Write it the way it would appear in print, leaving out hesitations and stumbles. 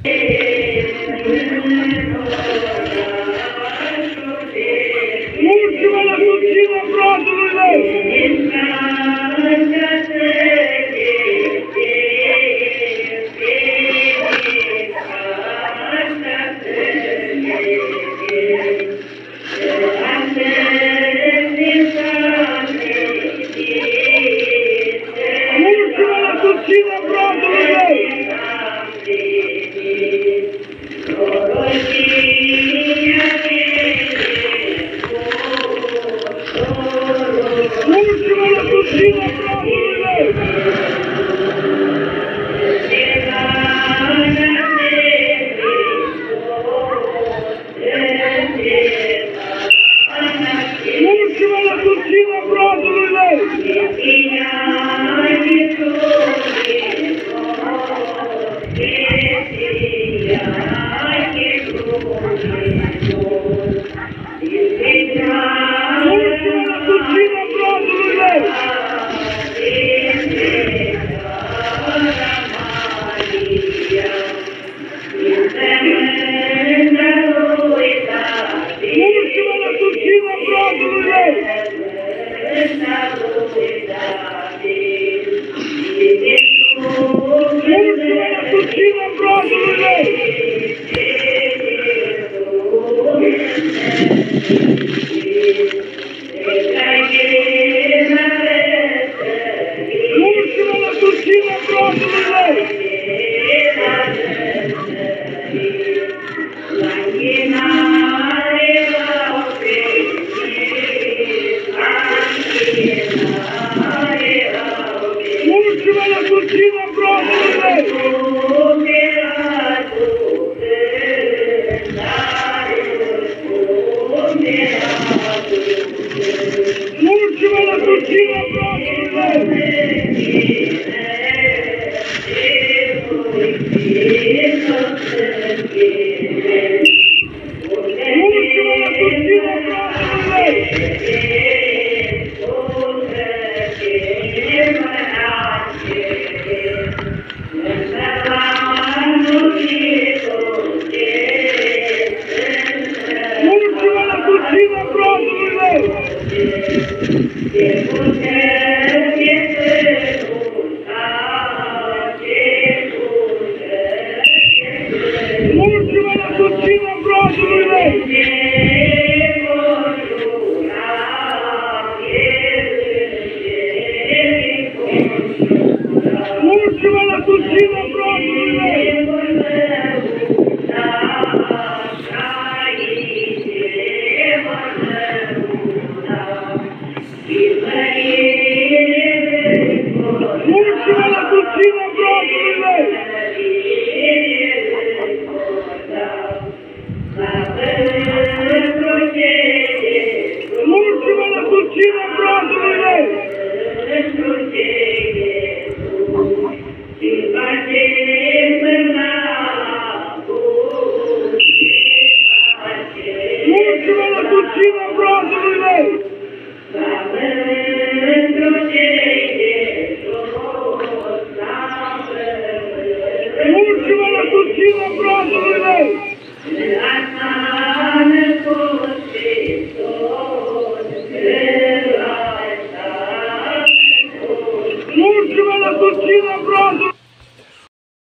Ultimele susțină brazului meu! Ultimele susțină brazului meu! Ultimele susțină brazului meu! Ultimele susțină brazului meu! Ultimele susțină brazului meu! Ultimele susțină brazului meu! Ultimele susțină brazului meu! Ultimele susțină brazului meu! Ultimele susțină brazului meu! Ultimele susțină brazului meu! Ultimele susțină brazului meu! Ultimele susțină brazului meu! Ultimele susțină brazului meu! Ultimele susțină brazului meu! Ultimele susțină brazului meu! Ultimele susțină brazului meu! Ultimele susțină brazului meu! Ultimele susțină brazului meu!